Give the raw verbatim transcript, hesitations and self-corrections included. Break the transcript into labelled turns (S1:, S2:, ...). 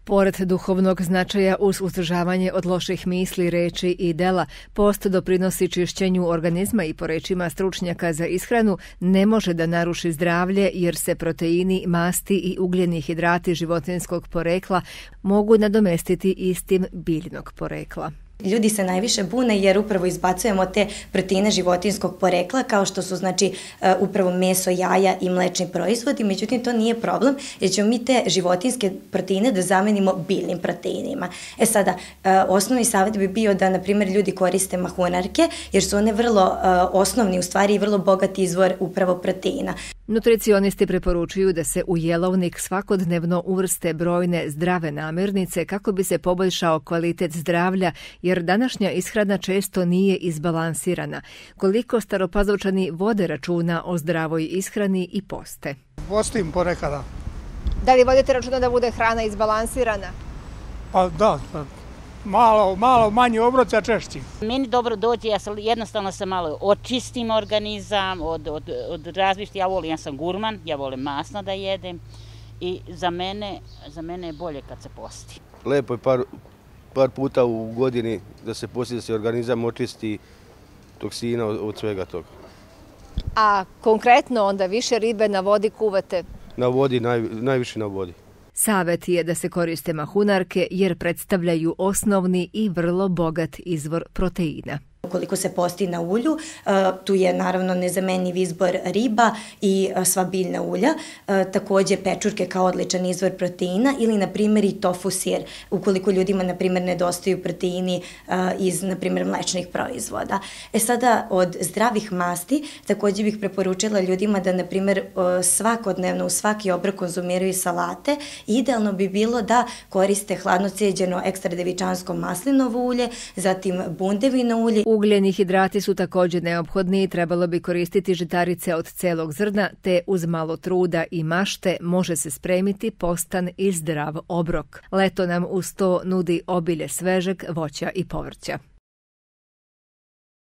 S1: Pored duhovnog značaja uz uzdržavanje od loših misli, reči i dela, post doprinosi čišćenju organizma i po rečima stručnjaka za ishranu ne može da naruši zdravlje jer se proteini, masti i ugljeni hidrati životinjskog porekla mogu nadomestiti istim biljnog porekla.
S2: Ljudi se najviše bune jer upravo izbacujemo te proteine životinjskog porekla kao što su znači upravo meso, jaja i mlečni proizvodi, međutim to nije problem jer ćemo mi te životinjske proteine da zamenimo biljnim proteinima. E sada, osnovni savjet bi bio da na primjer ljudi koriste mahunarke jer su one vrlo osnovni u stvari i vrlo bogat izvor upravo proteina.
S1: Nutricionisti preporučuju da se u jelovnik svakodnevno uvrste brojne zdrave namirnice kako bi se poboljšao kvalitet zdravlja, jer današnja ishrana često nije izbalansirana. Koliko Staropazovčani vode računa o zdravoj ishrani i poste?
S3: Postim ponekada.
S1: Da li vodite računa da bude hrana izbalansirana?
S3: Pa da, malo, malo manji obrok, a češći.
S4: Meni dobro dođe, ja sam, jednostavno sam malo očistim organizam od, od, od različitih, ja volim, ja sam gurman, ja volim masno da jedem i za mene, za mene je bolje kad se posti.
S5: Lepo je par, par puta u godini da se posti, da se organizam očisti toksina od, od svega toga.
S1: A konkretno onda više ribe na vodi kuvate?
S5: Na vodi, naj, najviše na vodi.
S1: Savet je da se koriste mahunarke jer predstavljaju osnovni i vrlo bogat izvor proteina.
S2: Ukoliko se posti na ulju, tu je naravno nezamenjiv izbor riba i sva biljna ulja, također pečurke kao odličan izvor proteina ili na primjer i tofu sir, ukoliko ljudima na primjer nedostaju proteini iz na primjer mlečnih proizvoda. E sada od zdravih masti također bih preporučila ljudima da na primjer svakodnevno u svaki obrok konzumiraju salate. Idealno bi bilo da koriste hladno cijeđeno ekstra devičansko maslinovo ulje, zatim bundevino ulje.
S1: Ugljeni hidrati su također neophodni i trebalo bi koristiti žitarice od celog zrna, te uz malo truda i mašte može se spremiti postan i zdrav obrok. Leto nam uz to nudi obilje svežeg voća i povrća.